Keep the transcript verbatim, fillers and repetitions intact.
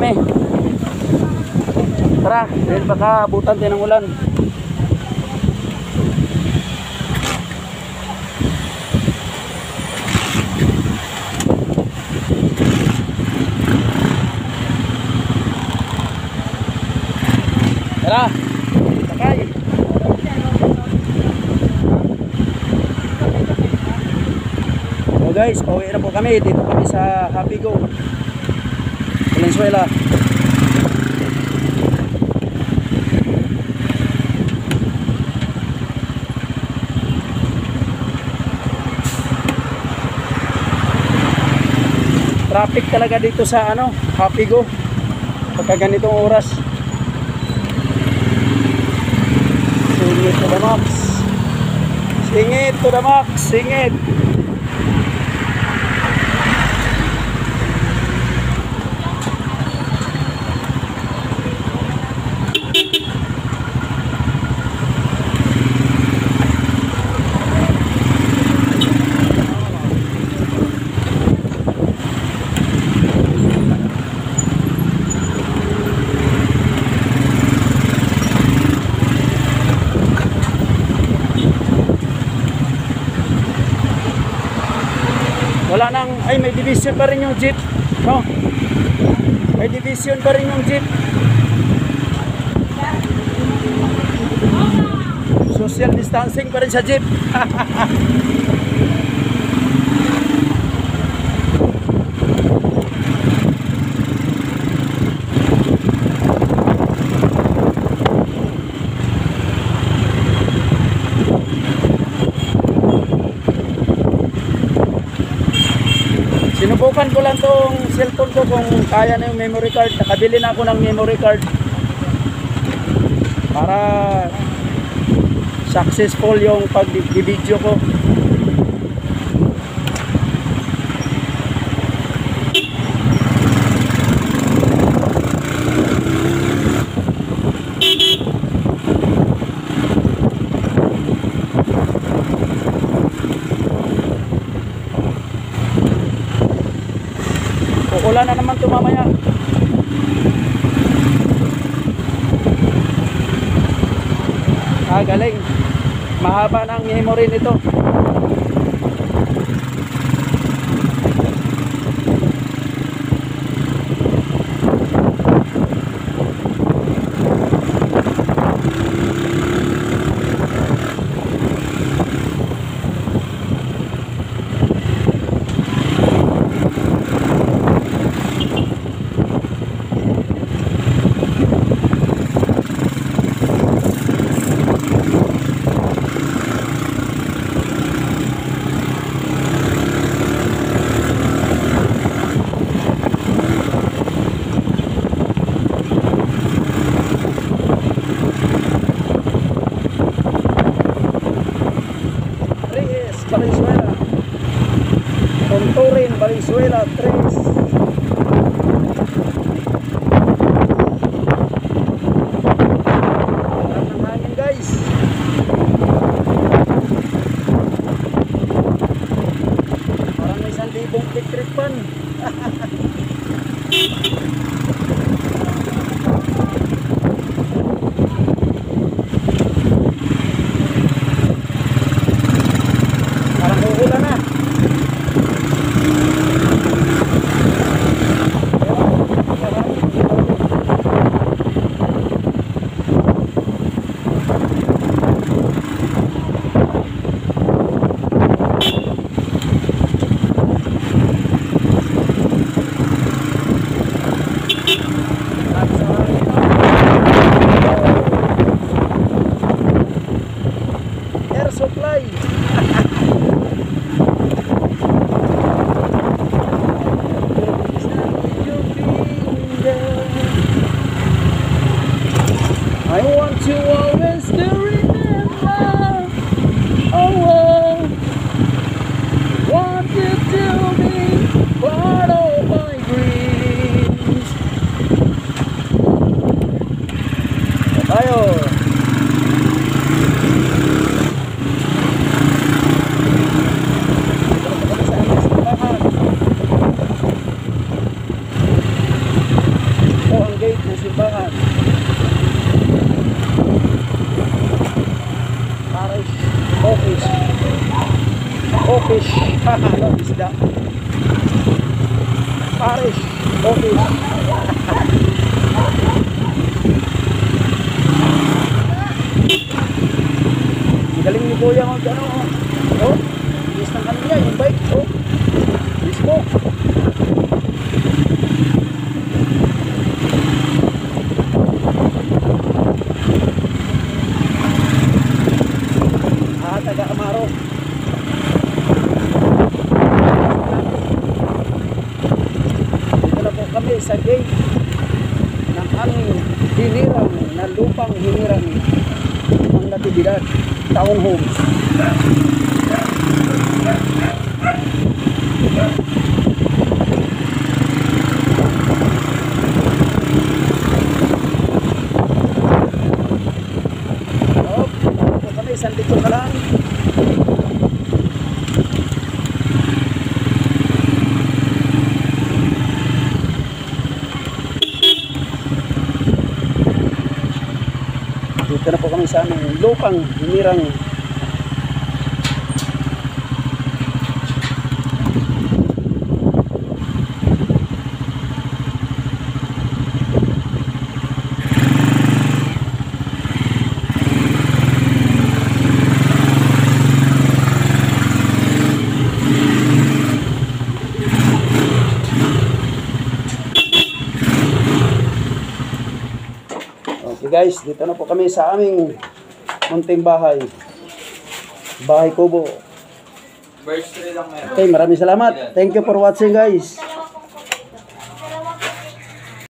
kami. Tara, dahil baka abutan tayo ng ulan. Tara, sakay. So guys, pauwi na po kami. Dito kami sa Happy Go Valenzuela. Traffic talaga dito sa ano, Happy Go pagka ganitong oras. Singit to the max. Singit to the max. Singit. Wala nang, ay may division pa rin yung jeep, no? May division pa rin yung jeep. Social distancing pa rin sa jeep. Sinubukan ko lang tong cellphone ko kung kaya na yung memory card. Nakabili na ako ng memory card para successful yung pag-video ko. Uulan na naman ito mamaya. Ah, galing. Mahaba na ang memory nito. Valenzuela, Tonturin, Valenzuela, tres. Lahat ng hangin guys. Parang may isang libong electric fan. Air supply. I want you always to remember. Oh, oh, want you to be part of my dreams. Tayo. Office. Office. Ano, isda. Parish. Office. Galing ni Kuya mag ano. Oh. Bilis ng kanila yung bike. Oh. Bilis mo. Ah, taga Amaro. Dito na po kami sa gate ng aming hinirang na lupang hinirang ng Natividad Townhomes. Oh, dito kami isang dito ka lang. Dito na po kami sa aming lupang hinirang. Okay guys, dito na po kami sa aming munting bahay. Bahay kubo. Birch tree lang meron. Okay, maraming salamat. Thank you for watching guys.